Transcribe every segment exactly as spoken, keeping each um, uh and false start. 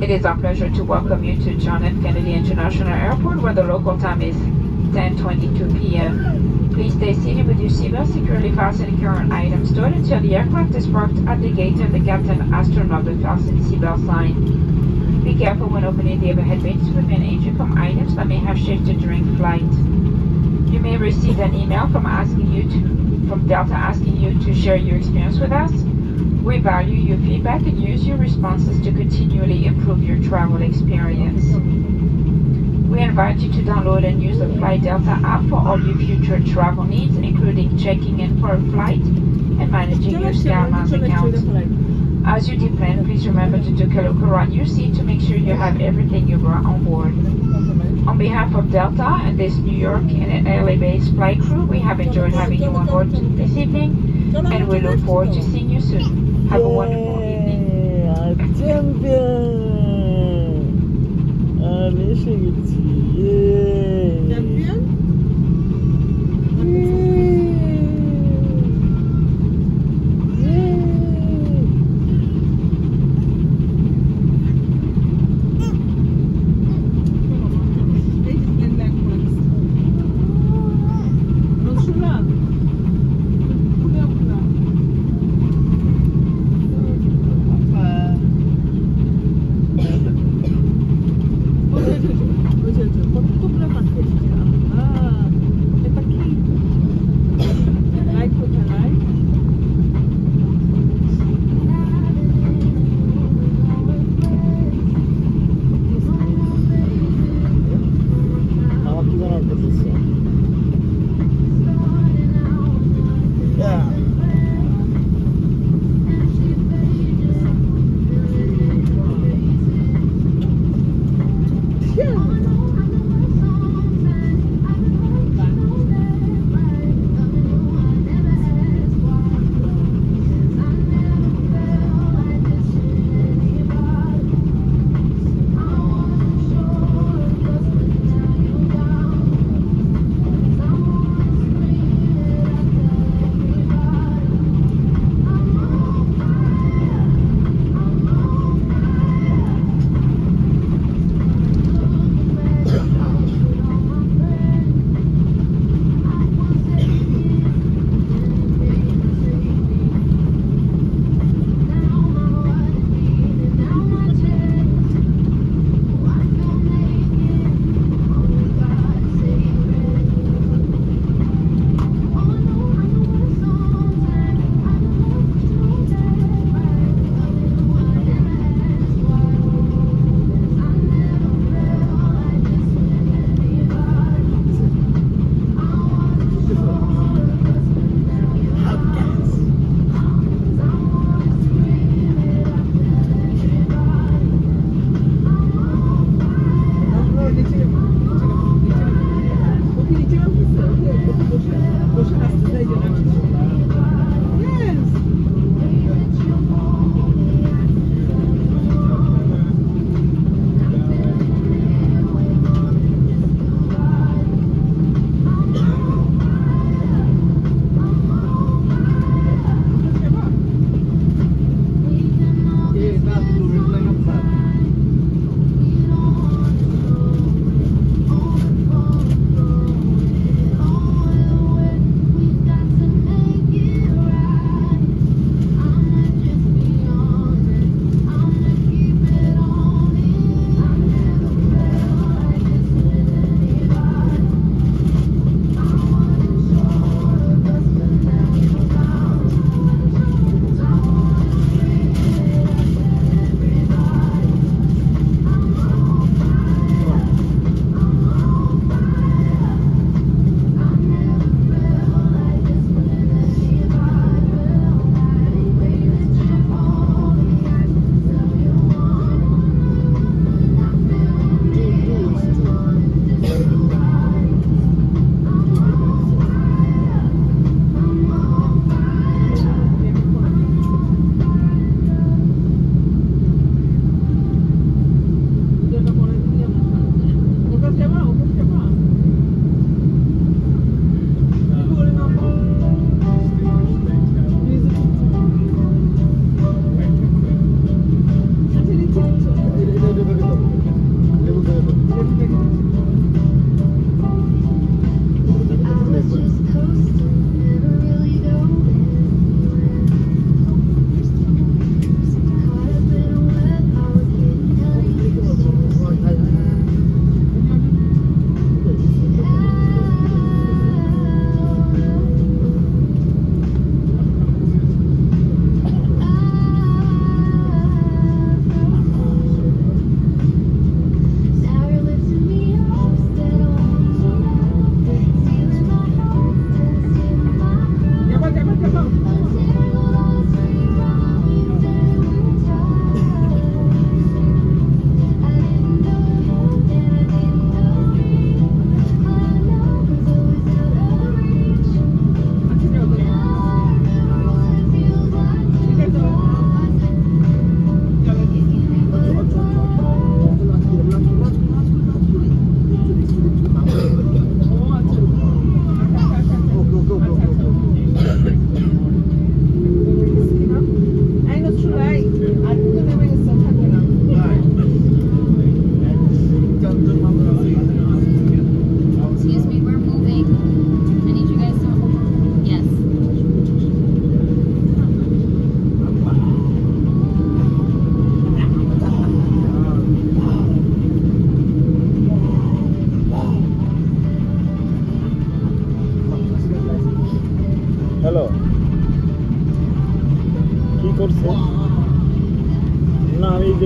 It is our pleasure to welcome you to John F. Kennedy International Airport, where the local time is ten twenty-two p m Please stay seated with your seatbelt securely fastened and current items stored until the aircraft is parked at the gate and the captain has turned off the fasten seatbelt sign. Be careful when opening the overhead bins to prevent injury from items that may have shifted during flight. You may receive an email from asking you to, from Delta asking you to share your experience with us. We value your feedback and use your responses to continually improve your travel experience. We invite you to download and use the Flight Delta app for all your future travel needs, including checking in for a flight and managing your SkyMiles account. As you deplan, please remember to take a look around your seat to make sure you have everything you brought on board. On behalf of Delta and this New York and L A-based flight crew, we have enjoyed having you on board this evening, and we look forward to seeing you soon. Have a wonderful evening. Champion! Allez, chérie. Champion? Thank you.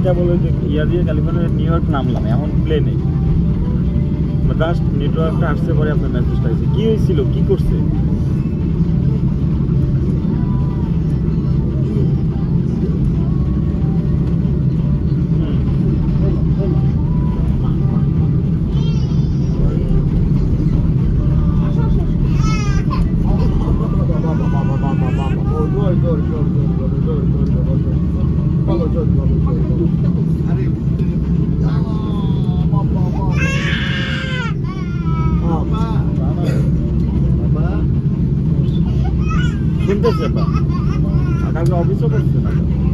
কেবল ওই যে ইয়া দিয়ে California new York নামলাম, এখন প্লেনে just নেটওয়ার্কটা আসতে পরে আপনার মেসেজটা আসছে। কি হয়েছিল, কি করছে? শুনতেছে বা কালকে অফিসও করছে না।